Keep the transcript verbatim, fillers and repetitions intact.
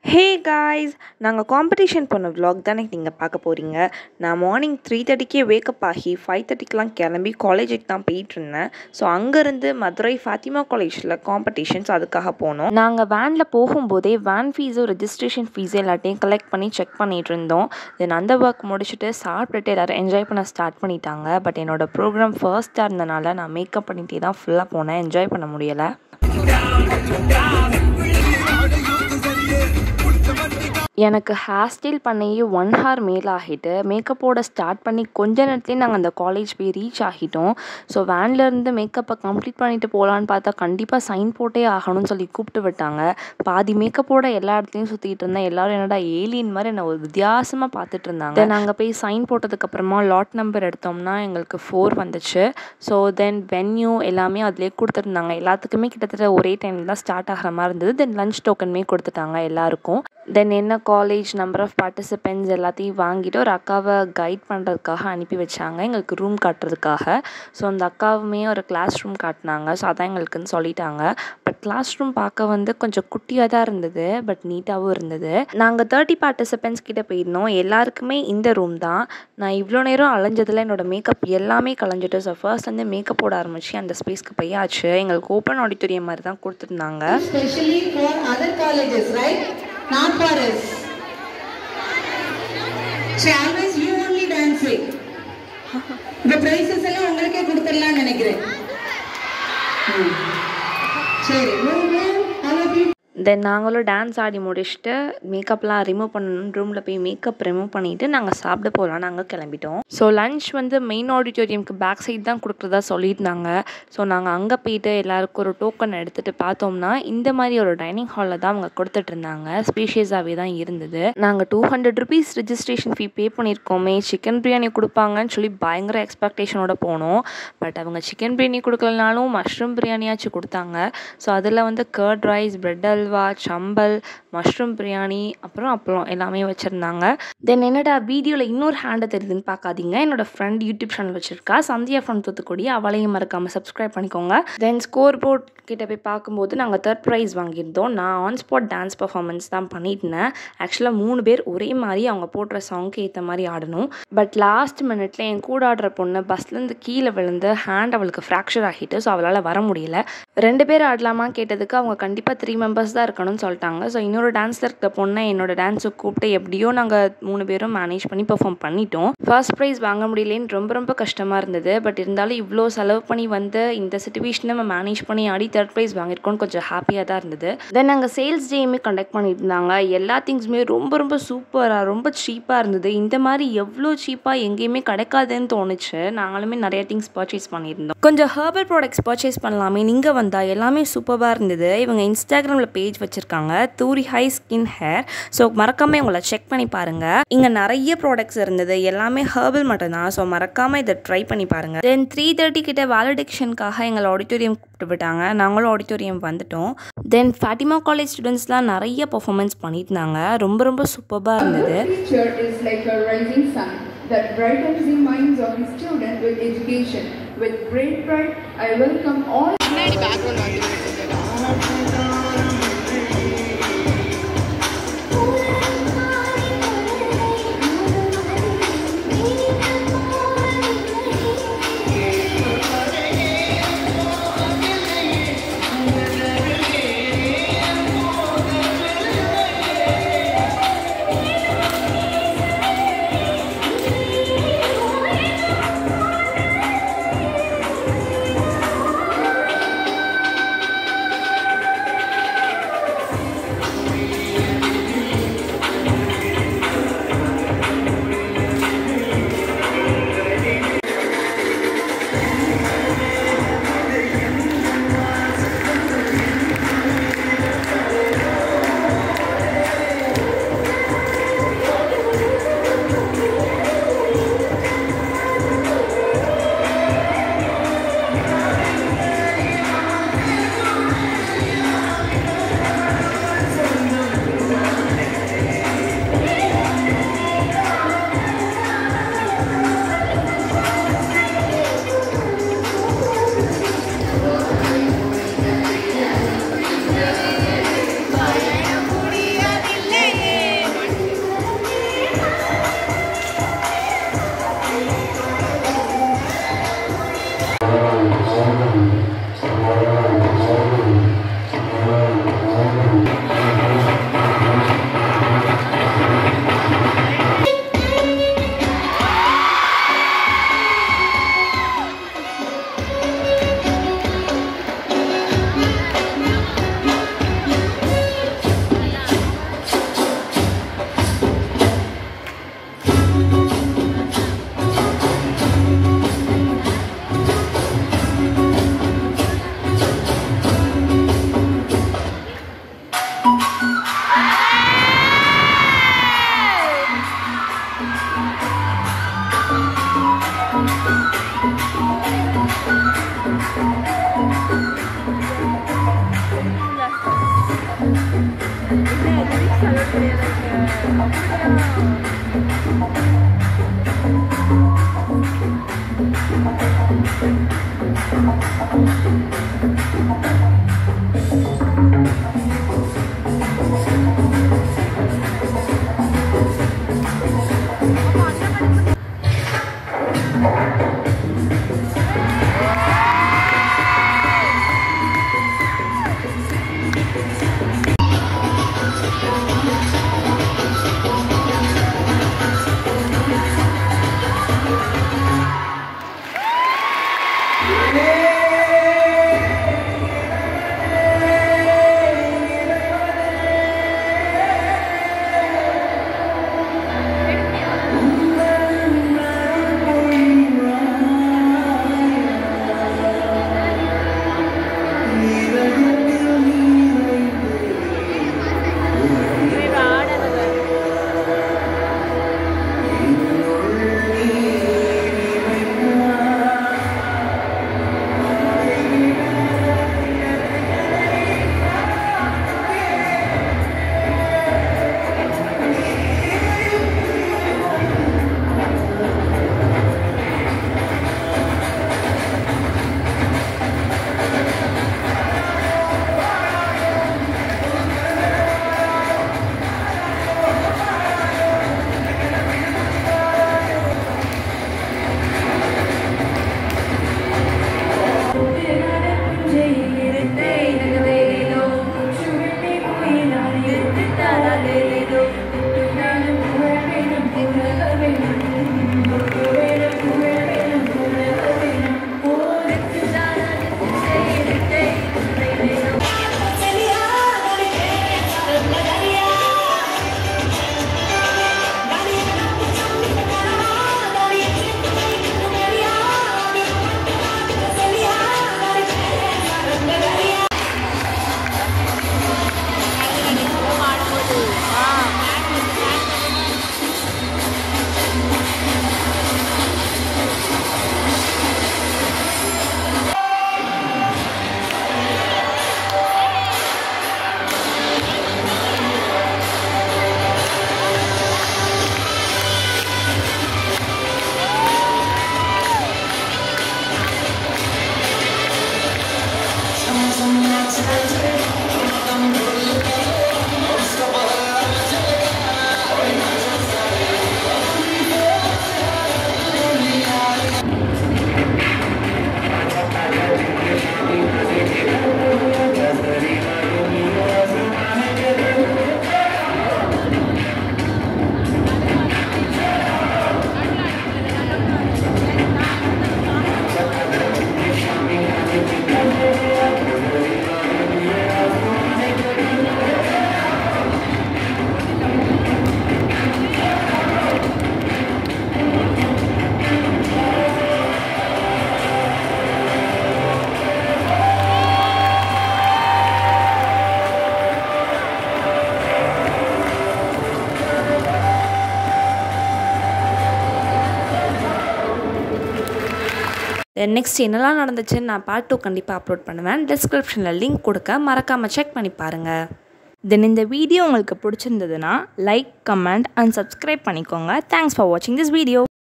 ஹே guys, நாங்கள் competition பண்ண vlog தானே நீங்கள் பார்க்க போகிறீங்க. நான் மார்னிங் த்ரீ தேர்ட்டிக்கே வேக்கப் ஆகி ஃபைவ் தேர்ட்டிக்கெலாம் கிளம்பி காலேஜுக்கு தான் போயிட்டுருந்தேன். ஸோ அங்கேருந்து மதுரை ஃபாத்திமா காலேஜில் காம்படிஷன்ஸ் அதுக்காக போனோம். நாங்கள் வேனில் போகும்போதே வேன் ஃபீஸும் ரெஜிஸ்ட்ரேஷன் ஃபீஸு எல்லாத்தையும் கலெக்ட் பண்ணி செக் பண்ணிகிட்டு இருந்தோம். தென் அந்த ஒர்க் முடிச்சுட்டு சாப்பிட்டுட்டு எல்லோரும் என்ஜாய் பண்ண ஸ்டார்ட் பண்ணிட்டாங்க. பட் என்னோடய ப்ரோக்ராம் ஃபர்ஸ்ட்டாக இருந்தனால நான் மேக்கப் பண்ணிகிட்டே தான் ஃபுல்லாக போனேன். என்ஜாய் பண்ண முடியலை. எனக்கு ஹேர் ஸ்டைல் பண்ணியே ஒன் ஹவர் மேலே ஆகிட்டு மேக்கப்போட ஸ்டார்ட் பண்ணி கொஞ்ச நேரத்துலேயே நாங்கள் அந்த காலேஜ் போய் ரீச் ஆகிட்டோம். ஸோ வேன்லேருந்து மேக்கப்பை கம்ப்ளீட் பண்ணிவிட்டு போகலான்னு பார்த்தா கண்டிப்பாக சைன் போட்டே ஆகணும்னு சொல்லி கூப்பிட்டு விட்டாங்க. பாதி மேக்கப்போட எல்லா இடத்துலையும் சுற்றிட்டு இருந்தேன். எல்லோரும் என்னடா ஏலியன் மாதிரி என்னை ஒரு வித்தியாசமாக பார்த்துட்டு இருந்தாங்க. தென் அங்கே போய் சைன் போட்டதுக்கப்புறமா லாட் நம்பர் எடுத்தோம்னா எங்களுக்கு ஃபோர் வந்துச்சு. ஸோ தென் வென்யூ எல்லாமே அதிலே கொடுத்துருந்தாங்க. எல்லாத்துக்குமே கிட்டத்தட்ட ஒரே டைமில் தான் ஸ்டார்ட் ஆகிற மாதிரி இருந்தது. தென் லஞ்ச் டோக்கனுமே கொடுத்துட்டாங்க எல்லாருக்கும். தென் என்ன காலேஜ் நம்பர் ஆஃப் பார்ட்டிசிபென்ட்ஸ் எல்லாத்தையும் வாங்கிட்டு ஒரு அக்காவை கைட் பண்ணுறதுக்காக அனுப்பி வச்சாங்க, எங்களுக்கு ரூம் காட்டுறதுக்காக. ஸோ அந்த அக்காவுமே ஒரு கிளாஸ் ரூம் காட்டினாங்க. ஸோ அதான் எங்களுக்குன்னு சொல்லிட்டாங்க. பட் கிளாஸ் ரூம் பார்க்க வந்து கொஞ்சம் குட்டியாக தான் இருந்தது, பட் நீட்டாகவும் இருந்தது. நாங்கள் தேர்ட்டி பார்ட்டிசிபென்ட்ஸ் கிட்டே போயிருந்தோம். எல்லாருக்குமே இந்த ரூம் தான். நான் இவ்வளோ நேரம் அலைஞ்சதில் என்னோடய மேக்கப் எல்லாமே கலைஞ்சிட்டு. ஸோ ஃபர்ஸ்ட் வந்து மேக்கப் போட ஆரம்பிச்சு அந்த ஸ்பேஸ்க்கு போயாச்சு. எங்களுக்கு ஓப்பன் ஆடிட்டோரியம் மாதிரி தான் கொடுத்துருந்தாங்க. Not for us. So always you only dancing. The prizes எல்லாம் உங்களுக்கே கொடுத்துடலாம்னு நினைக்கிறேன். சரி, move move all of you. தென் நாங்களும் டான்ஸ் ஆடி முடிச்சுட்டு மேக்கப்லாம் ரிமூவ் பண்ணணும். ரூமில் போய் மேக்கப் ரிமூவ் பண்ணிவிட்டு நாங்கள் சாப்பிட போகலாம் நாங்கள் கிளம்பிட்டோம். ஸோ லன்ச் வந்து மெயின் ஆடிட்டோரியமுக்கு பேக் சைட் தான் கொடுக்குறதா சொல்லியிருந்தாங்க. ஸோ நாங்கள் அங்கே போயிட்டு எல்லாருக்கும் ஒரு டோக்கன் எடுத்துகிட்டு பார்த்தோம்னா இந்த மாதிரி ஒரு டைனிங் ஹாலில் தான் அவங்க கொடுத்துட்டு இருந்தாங்க. ஸ்பேஷியஸாகவே தான் இருந்தது. நாங்கள் two hundred rupees registration fee pay பண்ணியிருக்கோமே, சிக்கன் பிரியாணி கொடுப்பாங்கன்னு சொல்லி பயங்கர எக்ஸ்பெக்டேஷனோட போனோம். பட் அவங்க சிக்கன் பிரியாணி கொடுக்கலனாலும் மஷ்ரூம் பிரியாணியாச்சும் கொடுத்தாங்க. ஸோ அதில் வந்து கர்ட் ரைஸ், பிரெட் அல்வா, சம்பல், மஷ்ரூம் பிரியாணி, அப்புறம் அப்பளம் எல்லாமே வச்சுருந்தாங்க. தென் என்னடா வீடியோவில் இன்னொரு ஹேண்டை தெரியுதுன்னு பார்க்காதீங்க. என்னோட ஃப்ரெண்ட் யூடியூப் சேனல் வச்சுருக்கா, சந்தியா ஃப்ரெண்ட் தூத்துக்குடி. அவளையும் மறக்காமல் சப்ஸ்கிரைப் பண்ணிக்கோங்க. தென் ஸ்கோர் போர்ட் கிட்ட போய் பார்க்கும்போது நாங்கள் தேர்ட் ப்ரைஸ் வாங்கியிருந்தோம். நான் ஆன் ஸ்பாட் டான்ஸ் பர்ஃபார்மன்ஸ் தான் பண்ணியிருந்தேன். ஆக்சுவலாக மூணு பேர் ஒரே மாதிரி அவங்க போடுற சாங்க்கு ஏற்ற மாதிரி ஆடணும். பட் லாஸ்ட் மினிட்ல என் கூட ஆடுற பொண்ணு பஸ்லேருந்து கீழே விழுந்து ஹேண்ட் அவளுக்கு ஃப்ராக்சர் ஆகிட்டு. ஸோ அவளால் வர முடியல. ரெண்டு பேர் ஆடலாமா கேட்டதுக்கு அவங்க கண்டிப்பாக த்ரீ மெம்பர்ஸ் தான் இருக்கணும்னு சொல்லிட்டாங்க. ஸோ இன்னொரு டான்ஸில் இருக்க பொண்ணை என்னோட டான்ஸுக்கு கூப்பிட்டு எப்படியோ நாங்கள் மூணு பேரும் மேனேஜ் பண்ணி பெர்ஃபார்ம் பண்ணிட்டோம். ஃபர்ஸ்ட் ப்ரைஸ் வாங்க முடியலேன்னு ரொம்ப ரொம்ப கஷ்டமாக இருந்தது. பட் இருந்தாலும் இவ்வளோ செலவு பண்ணி வந்து இந்த சிச்சுவேஷனை நம்ம மேனேஜ் பண்ணி ஆடி தேர்ட் ப்ரைஸ் வாங்கியிருக்கோன்னு கொஞ்சம் ஹாப்பியாக தான் இருந்தது. தென் நாங்கள் சேல்ஸ் டேயுமே கண்டக்ட் பண்ணியிருந்தாங்க. எல்லா திங்ஸுமே ரொம்ப ரொம்ப சூப்பராக ரொம்ப சீப்பாக இருந்தது. இந்த மாதிரி எவ்வளோ சீப்பாக எங்கேயுமே கிடைக்காதுன்னு தோணுச்சு. நாங்களுமே நிறைய திங்ஸ் பர்ச்சேஸ் பண்ணியிருந்தோம். கொஞ்சம் ஹெர்பல் ப்ராடக்ட்ஸ் பர்ச்சேஸ் பண்ணலாமே, நீங்கள் வந்தால் எல்லாமே சூப்பராக இருந்தது. இவங்க இன்ஸ்டாகிராமில் பேஜ் வச்சுருக்காங்க, தூரி ஹை ஸ்கின் ஹேர். ஸோ மறக்காமல் இவங்களை செக் பண்ணி பாருங்கள். இங்கே நிறைய ப்ராடக்ட்ஸ் இருந்தது, எல்லாமே ஹெர்பல் மட்டும் தான். ஸோ மறக்காமல் இதை ட்ரை பண்ணி பாருங்கள். தென் த்ரீ தேர்ட்டி கிட்ட வேலிடேஷனுக்காக எங்களை ஆடிட்டோரியம் கூப்பிட்டு விட்டாங்க. நாங்களும் ஆடிட்டோரியம் வந்துட்டோம். தென் ஃபாத்திமா காலேஜ் ஸ்டூடெண்ட்ஸ்லாம் நிறைய பர்ஃபார்மன்ஸ் பண்ணியிருந்தாங்க. ரொம்ப ரொம்ப சூப்பராக இருந்தது. That brightens the minds of the student with education. With great pride, I welcome all. Next என்னெல்லாம் நடந்துச்சுன்னு நான் பார்ட் டூ கண்டிப்பாக அப்லோட் பண்ணுவேன். டிஸ்கிரிப்ஷனில் லிங்க் கொடுக்க மறக்காமல் செக் பண்ணி பாருங்கள். தென் இந்த வீடியோ உங்களுக்கு பிடிச்சிருந்ததுன்னா லைக், கமெண்ட் அண்ட் சப்ஸ்கிரைப் பண்ணிக்கோங்க. தேங்க்ஸ் ஃபார் வாட்சிங் திஸ் வீடியோ.